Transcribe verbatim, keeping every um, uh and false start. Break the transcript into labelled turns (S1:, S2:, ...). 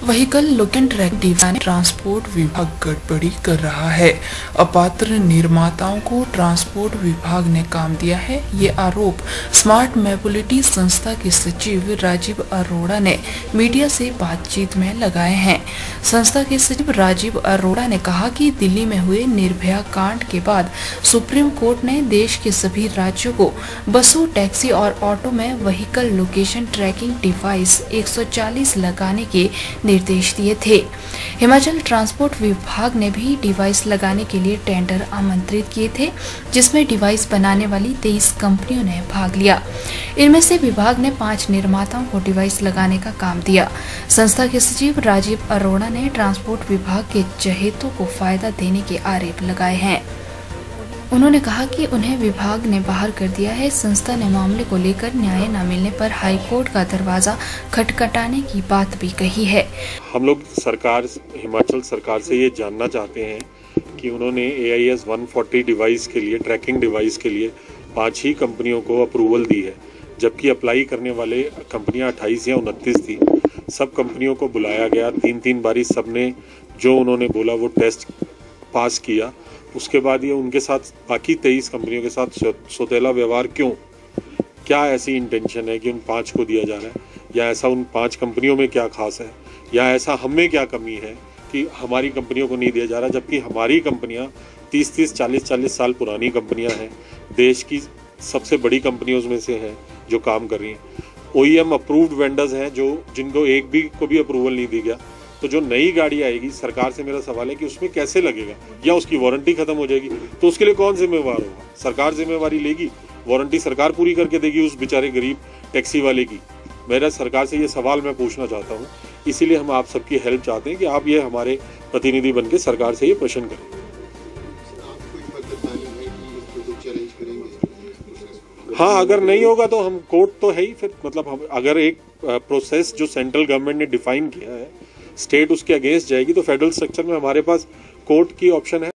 S1: Vehicle location track device transport विभाग गड़बड़ी कर रहा है। अपात्र निर्माताओं को ट्रांसपोर्ट विभाग ने काम दिया है। ये आरोप स्मार्ट मोबिलिटी संस्था के सचिव राजीव अरोड़ा ने मीडिया से बातचीत में लगाए हैं। संस्था के सचिव राजीव अरोड़ा ने कहा कि दिल्ली में हुए निर्भया कांड के बाद सुप्रीम कोर्ट ने देश के सभी राज्यों को बसों, टैक्सी और ऑटो में व्हीकल लोकेशन ट्रैकिंग डिवाइस एक सौ चालीस लगाने के निर्देश दिए थे। हिमाचल ट्रांसपोर्ट विभाग ने भी डिवाइस लगाने के लिए टेंडर आमंत्रित किए थे, जिसमें डिवाइस बनाने वाली तेईस कंपनियों ने भाग लिया। इनमें से विभाग ने पांच निर्माताओं को डिवाइस लगाने का काम दिया। संस्था के सचिव राजीव अरोड़ा ने ट्रांसपोर्ट विभाग के चहेतों को फायदा देने के आरोप लगाए हैं। उन्होंने कहा कि उन्हें विभाग ने बाहर कर दिया है। संस्था ने मामले को लेकर न्याय न मिलने पर हाईकोर्ट का दरवाजा खटखटाने की बात भी कही है।
S2: हम लोग सरकार हिमाचल सरकार से ये जानना चाहते हैं कि उन्होंने ए आई एस एक सौ चालीस डिवाइस के लिए ट्रैकिंग डिवाइस के लिए पांच ही कंपनियों को अप्रूवल दी है, जबकि अप्लाई करने वाले कंपनियां अट्ठाईस या उनतीस थी। सब कंपनियों को बुलाया गया, तीन तीन बारी सबने जो उन्होंने बोला वो टेस्ट पास किया। उसके बाद ये उनके साथ बाकी तेईस कंपनियों के साथ सौतेला व्यवहार क्यों? क्या ऐसी इंटेंशन है कि उन पांच को दिया जा रहा है, या ऐसा उन पांच कंपनियों में क्या खास है, या ऐसा हमें क्या कमी है कि हमारी कंपनियों को नहीं दिया जा रहा, जबकि हमारी कंपनियां तीस तीस चालीस चालीस साल पुरानी कंपनियां हैं, देश की सबसे बड़ी कंपनियों में से हैं जो काम कर रही हैं। O E M approved vendors हैं जो जिनको एक भी को भी अप्रूवल नहीं दी गया। तो जो नई गाड़ी आएगी, सरकार से मेरा सवाल है कि उसमें कैसे लगेगा, या उसकी वारंटी खत्म हो जाएगी तो उसके लिए कौन जिम्मेवार होगा? सरकार जिम्मेवारी लेगी, वारंटी सरकार पूरी करके देगी उस बेचारे गरीब टैक्सी वाले की। मेरा सरकार से ये सवाल मैं पूछना चाहता हूँ, इसीलिए हम आप सबकी हेल्प चाहते हैं कि आप ये हमारे प्रतिनिधि बन के सरकार से ये प्रश्न करें। हाँ, अगर नहीं होगा तो हम कोर्ट तो है ही फिर, मतलब हम अगर एक प्रोसेस जो सेंट्रल गवर्नमेंट ने डिफाइन किया है, स्टेट उसके अगेंस्ट जाएगी तो फेडरल स्ट्रक्चर में हमारे पास कोर्ट की ऑप्शन है।